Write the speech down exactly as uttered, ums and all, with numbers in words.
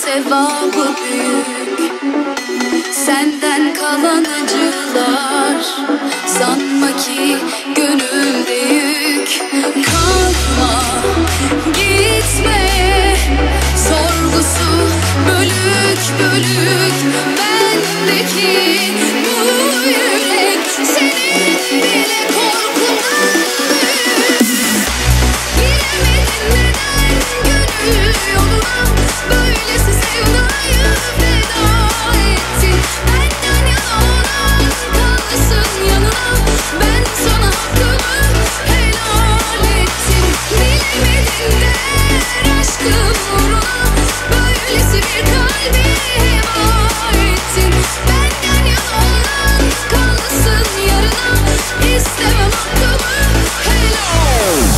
sevabı büyük. Senden kalan acılar, sanma ki gönülde yük. Kalkma, gitme, sorgusu bölük bölük. Bendeki bu yürek senin bile korkundan büyük. Giremedin neden gönül yoluna, böylesi sevdayı feda ettin. Benden yana olan kalsın yanına, ben sana hakkımı helal ettim. Bilemedin der aşkım uğruna, böylesi bir kalbi heba ettin. Benden yana olan kalsın yarına, istemem hakkımı helal.